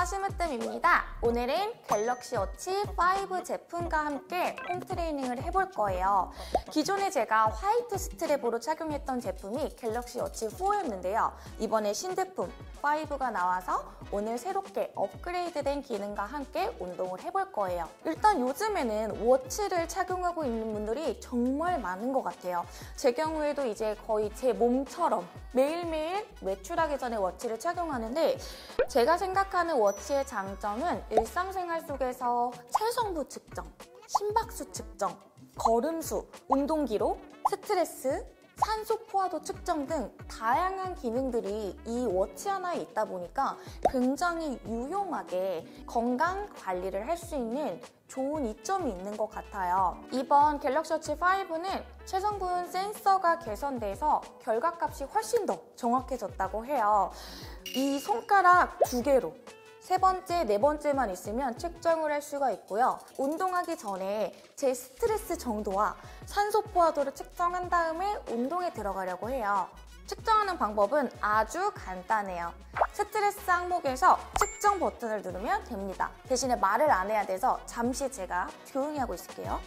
심으뜸입니다. 오늘은 갤럭시 워치 5 제품과 함께 홈 트레이닝을 해볼 거예요. 기존에 제가 화이트 스트랩으로 착용했던 제품이 갤럭시 워치 4였는데요. 이번에 신제품 5가 나와서 오늘 새롭게 업그레이드된 기능과 함께 운동을 해볼 거예요. 일단 요즘에는 워치를 착용하고 있는 분들이 정말 많은 것 같아요. 제 경우에도 이제 거의 제 몸처럼 매일매일 외출하기 전에 워치를 착용하는데, 제가 생각하는 워치의 장점은 일상생활 속에서 체성부 측정, 심박수 측정, 걸음수, 운동기록, 스트레스, 산소 포화도 측정 등 다양한 기능들이 이 워치 하나에 있다 보니까 굉장히 유용하게 건강 관리를 할 수 있는 좋은 이점이 있는 것 같아요. 이번 갤럭시 워치 5는 체성분 센서가 개선돼서 결과값이 훨씬 더 정확해졌다고 해요. 이 손가락 2개로 세 번째, 네 번째만 있으면 측정을 할 수가 있고요. 운동하기 전에 제 스트레스 정도와 산소 포화도를 측정한 다음에 운동에 들어가려고 해요. 측정하는 방법은 아주 간단해요. 스트레스 항목에서 측정 버튼을 누르면 됩니다. 대신에 말을 안 해야 돼서 잠시 제가 조용히 하고 있을게요.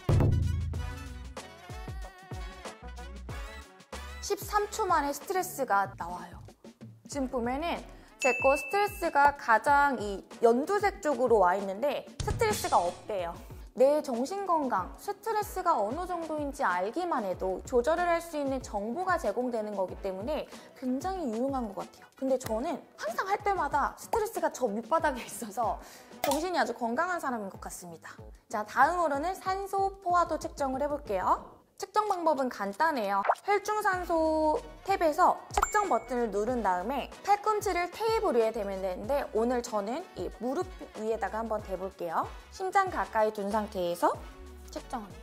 13초 만에 스트레스가 나와요. 지금 보면은 제 거 스트레스가 가장 이 연두색 쪽으로 와 있는데 스트레스가 없대요. 내 정신건강, 스트레스가 어느 정도인지 알기만 해도 조절을 할 수 있는 정보가 제공되는 거기 때문에 굉장히 유용한 것 같아요. 근데 저는 항상 할 때마다 스트레스가 저 밑바닥에 있어서 정신이 아주 건강한 사람인 것 같습니다. 자, 다음으로는 산소 포화도 측정을 해볼게요. 측정 방법은 간단해요. 혈중산소 탭에서 측정 버튼을 누른 다음에 팔꿈치를 테이블 위에 대면 되는데, 오늘 저는 이 무릎 위에다가 한번 대볼게요. 심장 가까이 둔 상태에서 측정합니다.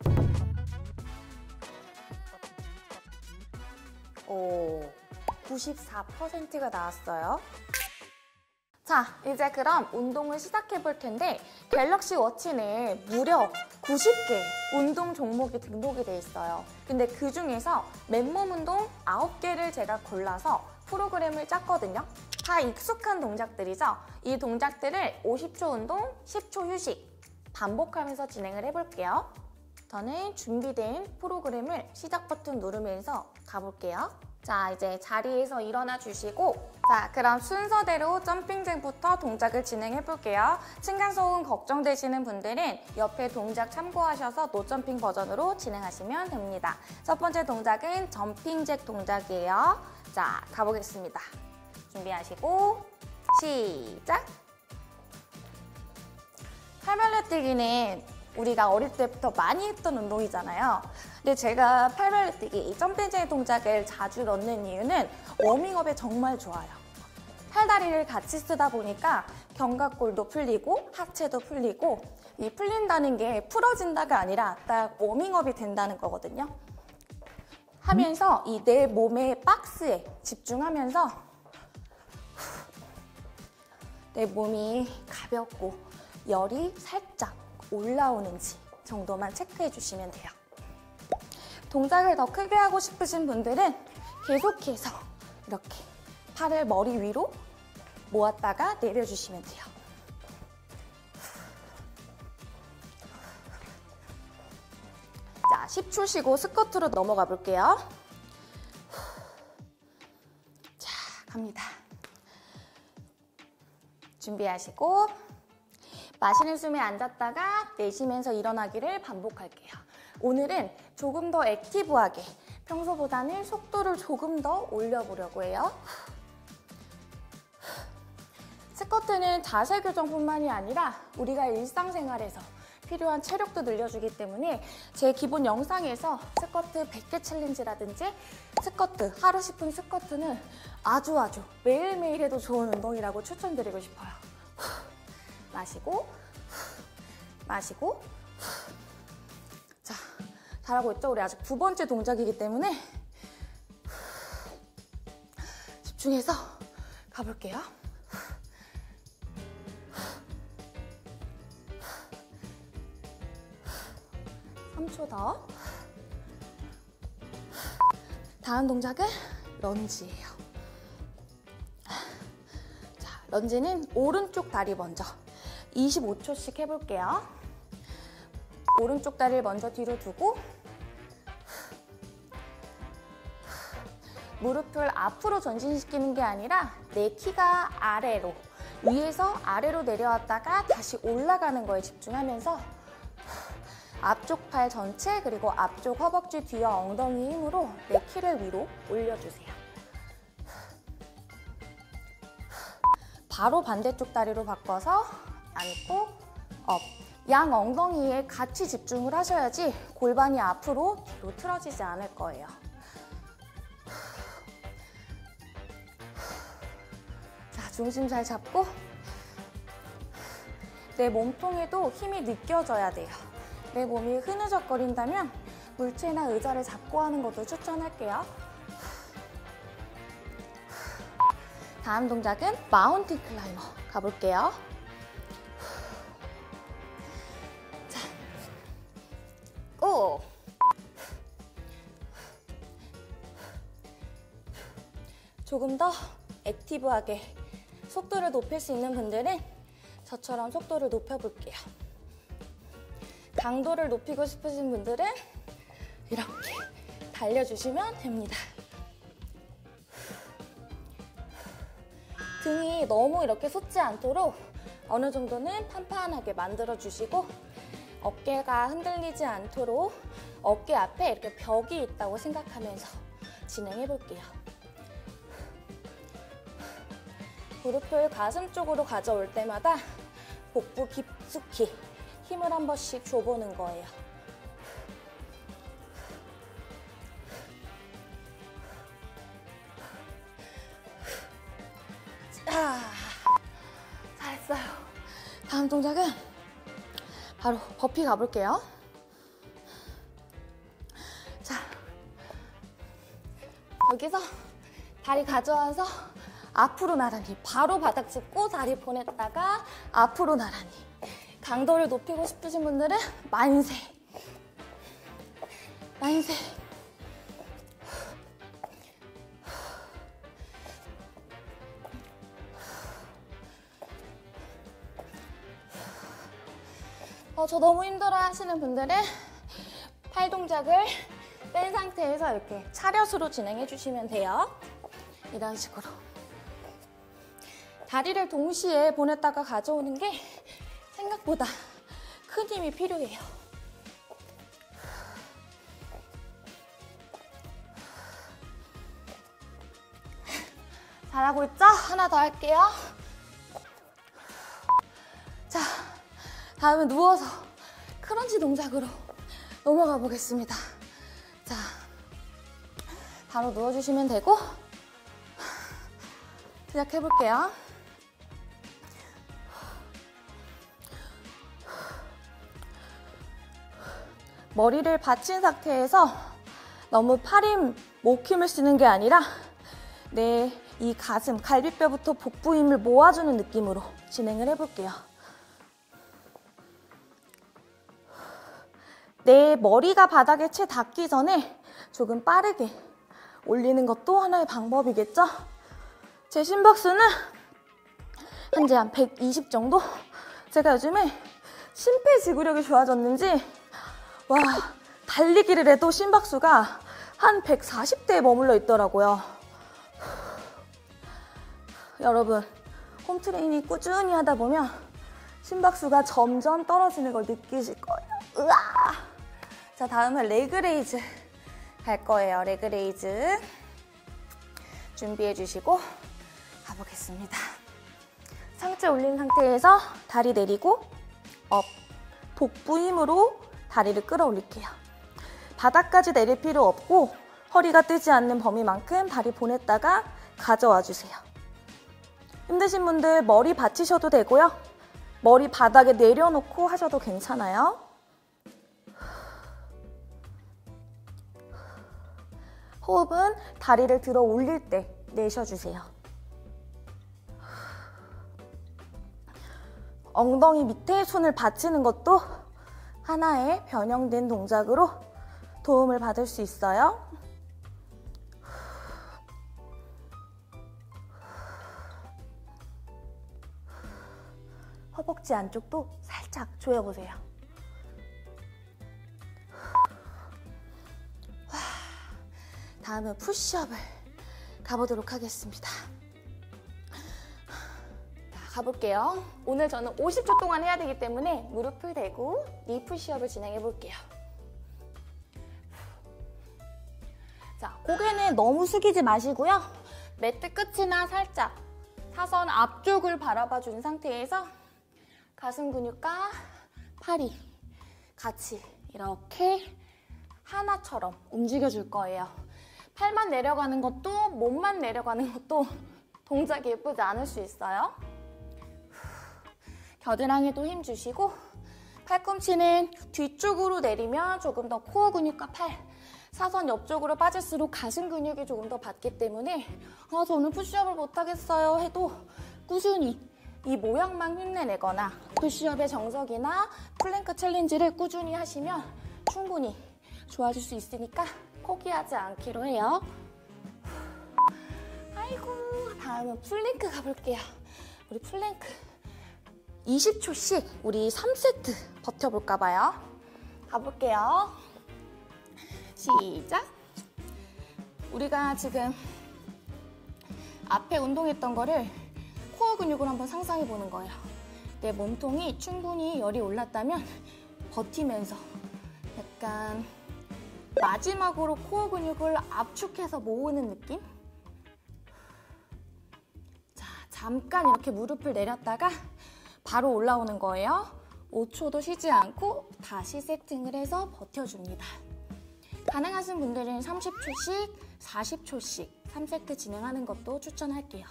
오, 94%가 나왔어요. 자, 이제 그럼 운동을 시작해 볼 텐데, 갤럭시 워치 내에 무려 90개 운동 종목이 등록이 돼 있어요. 근데 그 중에서 맨몸 운동 9개를 제가 골라서 프로그램을 짰거든요. 다 익숙한 동작들이죠. 이 동작들을 50초 운동, 10초 휴식 반복하면서 진행을 해볼게요. 저는 준비된 프로그램을 시작 버튼 누르면서 가볼게요. 자, 이제 자리에서 일어나 주시고, 자, 그럼 순서대로 점핑잭부터 동작을 진행해 볼게요. 층간소음 걱정되시는 분들은 옆에 동작 참고하셔서 노점핑 버전으로 진행하시면 됩니다. 첫 번째 동작은 점핑잭 동작이에요. 자, 가보겠습니다. 준비하시고 시작! 팔벌레 뛰기는 우리가 어릴 때부터 많이 했던 운동이잖아요. 근데 제가 팔벌레 뛰기, 이 점핑잭 동작을 자주 넣는 이유는 워밍업에 정말 좋아요. 팔다리를 같이 쓰다 보니까 견갑골도 풀리고 하체도 풀리고, 이 풀린다는 게 풀어진다가 아니라 딱 워밍업이 된다는 거거든요. 하면서 이 내 몸의 박스에 집중하면서 내 몸이 가볍고 열이 살짝 올라오는지 정도만 체크해 주시면 돼요. 동작을 더 크게 하고 싶으신 분들은 계속해서 이렇게 팔을 머리 위로 모았다가 내려주시면 돼요. 자, 10초 쉬고 스쿼트로 넘어가 볼게요. 자, 갑니다. 준비하시고 마시는 숨에 앉았다가 내쉬면서 일어나기를 반복할게요. 오늘은 조금 더 액티브하게, 평소보다는 속도를 조금 더 올려보려고 해요. 스쿼트는 자세 교정뿐만이 아니라 우리가 일상생활에서 필요한 체력도 늘려주기 때문에 제 기본 영상에서 스쿼트 100개 챌린지라든지 스쿼트, 하루 10분 스쿼트는 아주 매일매일 해도 좋은 운동이라고 추천드리고 싶어요. 마시고, 마시고. 자, 잘하고 있죠? 우리 아직 9번째 동작이기 때문에 집중해서 가볼게요. 3초 더. 다음 동작은 런지예요. 자, 런지는 오른쪽 다리 먼저 25초씩 해볼게요. 오른쪽 다리를 먼저 뒤로 두고 무릎을 앞으로 전진시키는 게 아니라 내 키가 아래로, 위에서 아래로 내려왔다가 다시 올라가는 거에 집중하면서 앞쪽 팔 전체 그리고 앞쪽 허벅지 뒤와 엉덩이 힘으로 내 키를 위로 올려주세요. 바로 반대쪽 다리로 바꿔서 앉고 업. 양 엉덩이에 같이 집중을 하셔야지 골반이 앞으로 뒤로 틀어지지 않을 거예요. 자, 중심 잘 잡고 내 몸통에도 힘이 느껴져야 돼요. 내 몸이 흐느적거린다면 물체나 의자를 잡고 하는 것도 추천할게요. 다음 동작은 마운틴 클라이머 가볼게요. 자, 고! 조금 더 액티브하게 속도를 높일 수 있는 분들은 저처럼 속도를 높여볼게요. 강도를 높이고 싶으신 분들은 이렇게 달려주시면 됩니다. 등이 너무 이렇게 솟지 않도록 어느 정도는 판판하게 만들어주시고 어깨가 흔들리지 않도록 어깨 앞에 이렇게 벽이 있다고 생각하면서 진행해볼게요. 무릎을 가슴 쪽으로 가져올 때마다 복부 깊숙이 힘을 한 번씩 줘보는 거예요. 잘했어요. 다음 동작은 바로 버피 가볼게요. 자, 여기서 다리 가져와서 앞으로 나란히, 바로 바닥 짚고 다리 보냈다가 앞으로 나란히. 강도를 높이고 싶으신 분들은 만세. 만세. 저 너무 힘들어 하시는 분들은 팔 동작을 뺀 상태에서 이렇게 차렷으로 진행해 주시면 돼요. 이런 식으로. 다리를 동시에 보냈다가 가져오는 게 생각보다 큰 힘이 필요해요. 잘하고 있죠? 하나 더 할게요. 자, 다음은 누워서 크런치 동작으로 넘어가 보겠습니다. 자, 바로 누워주시면 되고 시작해볼게요. 머리를 받친 상태에서 너무 팔 힘, 목 힘을 쓰는 게 아니라 내 이 가슴, 갈비뼈부터 복부 힘을 모아주는 느낌으로 진행을 해볼게요. 내 머리가 바닥에 채 닿기 전에 조금 빠르게 올리는 것도 하나의 방법이겠죠? 제 심박수는 현재 한 120 정도? 제가 요즘에 심폐지구력이 좋아졌는지 와, 달리기를 해도 심박수가 한 140대에 머물러 있더라고요. 여러분, 홈트레이닝 꾸준히 하다 보면 심박수가 점점 떨어지는 걸 느끼실 거예요. 으아! 자, 다음은 레그레이즈 할 거예요. 레그레이즈 준비해 주시고 가보겠습니다. 상체 올린 상태에서 다리 내리고 업, 복부 힘으로 다리를 끌어올릴게요. 바닥까지 내릴 필요 없고 허리가 뜨지 않는 범위만큼 다리 보냈다가 가져와 주세요. 힘드신 분들 머리 받치셔도 되고요. 머리 바닥에 내려놓고 하셔도 괜찮아요. 호흡은 다리를 들어 올릴 때 내쉬어주세요. 엉덩이 밑에 손을 받치는 것도 하나의 변형된 동작으로 도움을 받을 수 있어요. 허벅지 안쪽도 살짝 조여보세요. 다음은 푸시업을 가보도록 하겠습니다. 자, 가볼게요. 오늘 저는 50초 동안 해야 되기 때문에 무릎을 대고 니 푸시업을 진행해 볼게요. 자, 고개는 너무 숙이지 마시고요. 매트 끝이나 살짝 사선 앞쪽을 바라봐 준 상태에서 가슴 근육과 팔이 같이 이렇게 하나처럼 움직여 줄 거예요. 팔만 내려가는 것도 몸만 내려가는 것도 동작이 예쁘지 않을 수 있어요. 겨드랑이도 힘 주시고 팔꿈치는 뒤쪽으로 내리면 조금 더 코어 근육과 팔, 사선 옆쪽으로 빠질수록 가슴 근육이 조금 더 받기 때문에 저는 푸시업을 못하겠어요 해도 꾸준히 이 모양만 흉내내거나 푸시업의 정석이나 플랭크 챌린지를 꾸준히 하시면 충분히 좋아질 수 있으니까 포기하지 않기로 해요. 아이고, 다음은 플랭크 가볼게요. 우리 플랭크 20초씩 우리 3세트 버텨볼까 봐요. 가볼게요. 시작. 우리가 지금 앞에 운동했던 거를 코어 근육으로 한번 상상해 보는 거예요. 내 몸통이 충분히 열이 올랐다면 버티면서 약간 마지막으로 코어 근육을 압축해서 모으는 느낌? 자, 잠깐 이렇게 무릎을 내렸다가 바로 올라오는 거예요. 5초도 쉬지 않고 다시 세팅을 해서 버텨줍니다. 가능하신 분들은 30초씩, 40초씩 3세트 진행하는 것도 추천할게요.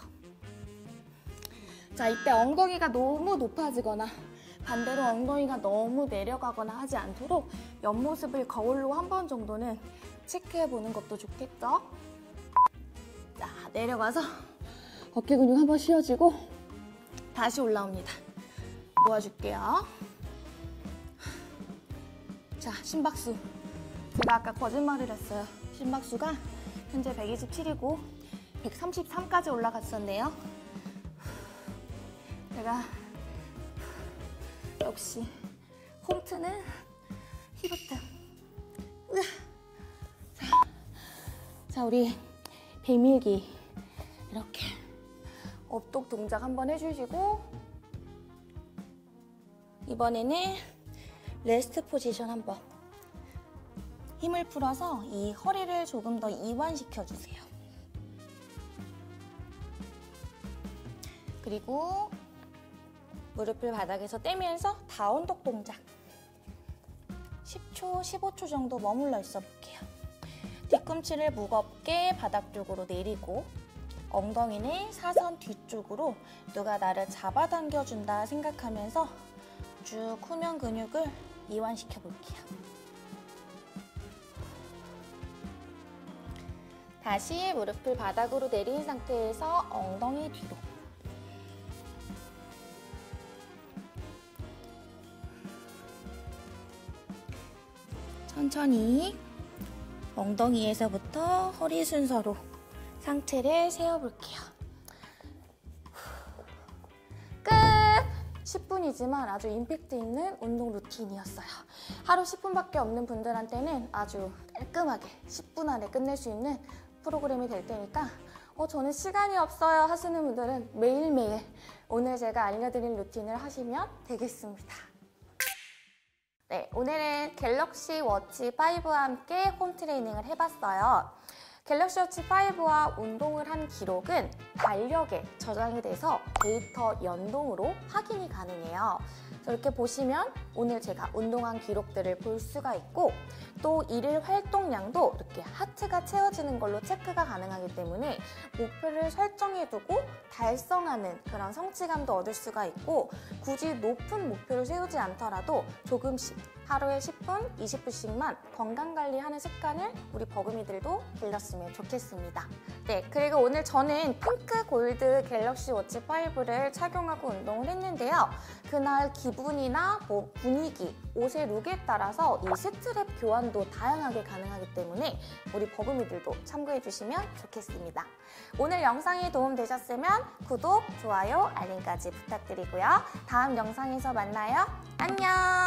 자, 이때 엉덩이가 너무 높아지거나 반대로 엉덩이가 너무 내려가거나 하지 않도록 옆모습을 거울로 한 번 정도는 체크해보는 것도 좋겠죠? 자, 내려가서 어깨 근육 한 번 쉬어주고 다시 올라옵니다. 모아줄게요. 자, 심박수. 제가 아까 거짓말을 했어요. 심박수가 현재 127이고 133까지 올라갔었네요. 제가 역시 홈트는 히브트. 자, 우리 배밀기 이렇게 업독 동작 한번 해주시고 이번에는 레스트 포지션 한번 힘을 풀어서 이 허리를 조금 더 이완시켜주세요. 그리고 무릎을 바닥에서 떼면서 다운독 동작 10초, 15초 정도 머물러 있어 볼게요. 뒤꿈치를 무겁게 바닥 쪽으로 내리고 엉덩이는 사선 뒤쪽으로 누가 나를 잡아당겨준다 생각하면서 쭉 후면 근육을 이완시켜 볼게요. 다시 무릎을 바닥으로 내린 상태에서 엉덩이 뒤로 천천히 엉덩이에서부터 허리 순서로 상체를 세워볼게요. 끝! 10분이지만 아주 임팩트 있는 운동 루틴이었어요. 하루 10분밖에 없는 분들한테는 아주 깔끔하게 10분 안에 끝낼 수 있는 프로그램이 될 테니까 저는 시간이 없어요 하시는 분들은 매일매일 오늘 제가 알려드린 루틴을 하시면 되겠습니다. 네, 오늘은 갤럭시 워치 5와 함께 홈 트레이닝을 해봤어요. 갤럭시 워치 5와 운동을 한 기록은 달력에 저장이 돼서 데이터 연동으로 확인이 가능해요. 이렇게 보시면 오늘 제가 운동한 기록들을 볼 수가 있고 또 일일 활동량도 이렇게 하트가 채워지는 걸로 체크가 가능하기 때문에 목표를 설정해두고 달성하는 그런 성취감도 얻을 수가 있고 굳이 높은 목표를 세우지 않더라도 조금씩 하루에 10분, 20분씩만 건강관리하는 습관을 우리 버금이들도 길렀으면 좋겠습니다. 네, 그리고 오늘 저는 핑크 골드 갤럭시 워치 5를 착용하고 운동을 했는데요. 그날 기분이나 분위기, 옷의 룩에 따라서 이 스트랩 교환도 다양하게 가능하기 때문에 우리 버금이들도 참고해 주시면 좋겠습니다. 오늘 영상이 도움되셨으면 구독, 좋아요, 알림까지 부탁드리고요. 다음 영상에서 만나요. 안녕!